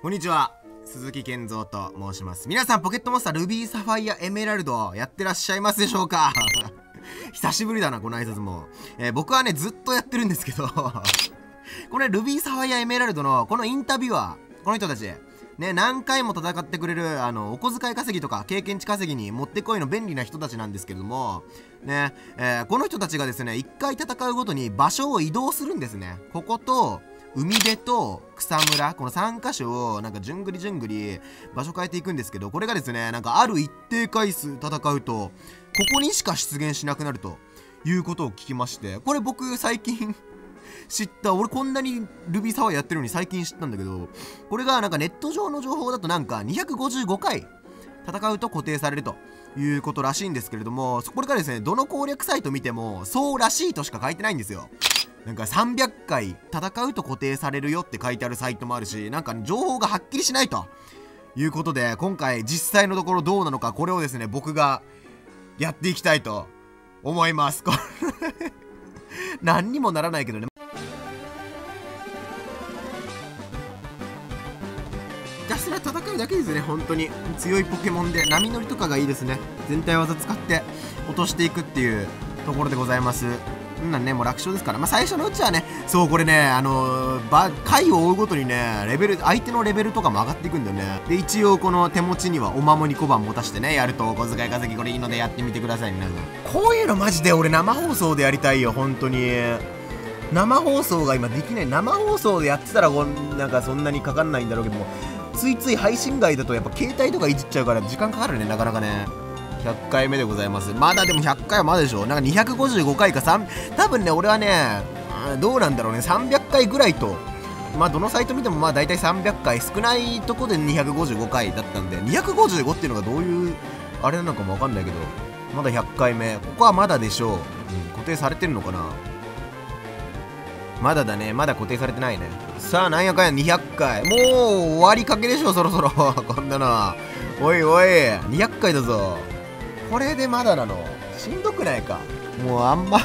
こんにちは、鈴木健三と申します。皆さん、ポケットモンスタールビーサファイアエメラルドやってらっしゃいますでしょうか？久しぶりだな、この挨拶も。僕はね、ずっとやってるんですけど、これルビーサファイアエメラルドのこのインタビュアー、この人たち、ね、何回も戦ってくれる、お小遣い稼ぎとか経験値稼ぎにもってこいの便利な人たちなんですけれども、ね、この人たちがですね、1回戦うごとに場所を移動するんですね。ここと、海辺と草むら、この3箇所をなんかじゅんぐり場所変えていくんですけど、これがですね、なんかある一定回数戦うと、ここにしか出現しなくなるということを聞きまして、これ僕最近知った。俺こんなにルビーサワーやってるのに最近知ったんだけど、これがなんかネット上の情報だとなんか255回戦うと固定されるということらしいんですけれども、これがですね、どの攻略サイト見てもそうらしいとしか書いてないんですよ。なんか300回戦うと固定されるよって書いてあるサイトもあるし、なんか情報がはっきりしないということで、今回実際のところどうなのか、これをですね、僕がやっていきたいと思います。何にもならないけどね。ひたすら戦うだけですね、本当に。強いポケモンで波乗りとかがいいですね。全体技使って落としていくっていうところでございます。なんね、もう楽勝ですから。まあ最初のうちはね、そう、これね、回を追うごとにね、相手のレベルとかも上がっていくんだよね。で、一応この手持ちにはお守り小判持たしてね、やるとお小遣い稼ぎこれいいのでやってみてください、皆さん。こういうのマジで俺生放送でやりたいよ、本当に。生放送が今できない。生放送でやってたらなんかそんなにかかんないんだろうけども、ついつい配信外だとやっぱ携帯とかいじっちゃうから時間かかるね、なかなかね。100回目でございます。まだでも100回はまだでしょ。なんか255回か多分ね、俺はね、どうなんだろうね、300回ぐらいと、まあどのサイト見てもまあ大体300回、少ないとこで255回だったんで、255っていうのがどういうあれなのかもわかんないけど、まだ100回目、ここはまだでしょう。固定されてるのかな。まだだね、まだ固定されてないね。さあ、なんやかんや200回。もう終わりかけでしょ、そろそろ。こんなの。おいおい、200回だぞ。これでまだなのしんどくないか。もうあんま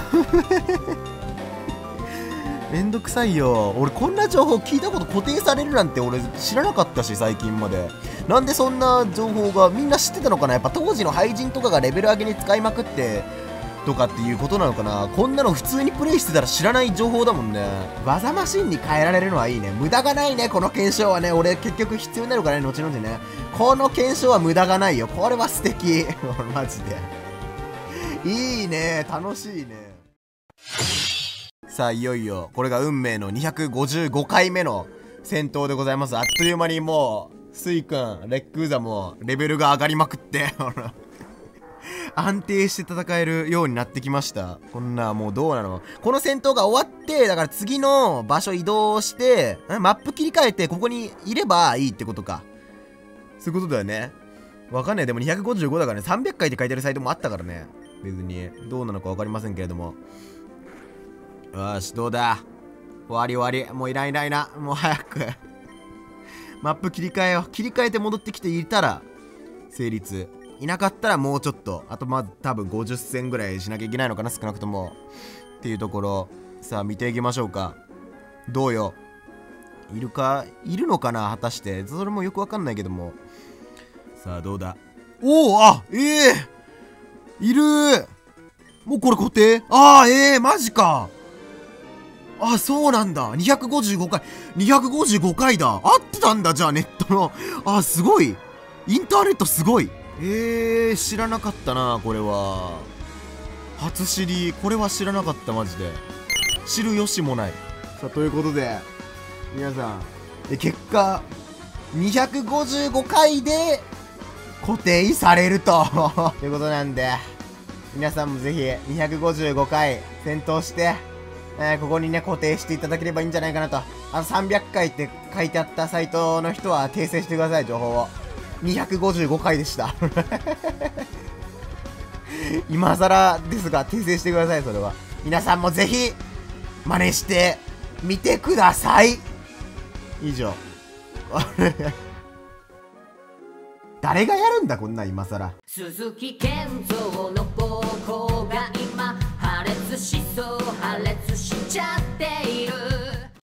めんどくさいよ。俺こんな情報聞いたこと、固定されるなんて俺知らなかったし、最近まで。なんでそんな情報がみんな知ってたのかな。やっぱ当時の廃人とかがレベル上げに使いまくってとかっていうことなのかな。こんなの普通にプレイしてたら知らない情報だもんね。技マシンに変えられるのはいいね。無駄がないね、この検証はね。俺結局必要になるからね、後々ね。この検証は無駄がないよ。これは素敵。マジでいいね、楽しいね。さあ、いよいよこれが運命の255回目の戦闘でございます。あっという間にもうスイ君、レックウザもレベルが上がりまくって安定して戦えるようになってきました。こんなもうどうなの。この戦闘が終わって、だから次の場所移動してマップ切り替えてここにいればいいってことか。そういうことだよね。わかんない。でも255だからね、300回って書いてるサイトもあったからね。別にどうなのかわかりませんけれども。よし、どうだ。終わり。もういらんな。もう早くマップ切り替えよう。切り替えて戻ってきていたら成立。いなかったらもうちょっと、あとまず多分50戦ぐらいしなきゃいけないのかな、少なくともっていうところ。さあ見ていきましょうか。どうよ、いるのかな、果たして。それもよくわかんないけども。さあどうだ。おお、いるー。もうこれ固定。マジか。そうなんだ。255回だ。合ってたんだ、じゃあネットの。すごい。インターネットすごい。知らなかったな、これは。初知り。これは知らなかった、マジで。知る由もない。さあ、ということで、皆さん、結果、255回で固定されるということなんで、皆さんもぜひ255回戦闘して、ここにね、固定していただければいいんじゃないかなと。300回って書いてあったサイトの人は訂正してください、情報を。255回でした今更ですが訂正してください。それは皆さんもぜひ真似してみてください。以上誰がやるんだこんな今更。 鈴木健三の暴行が今破裂しちゃっている。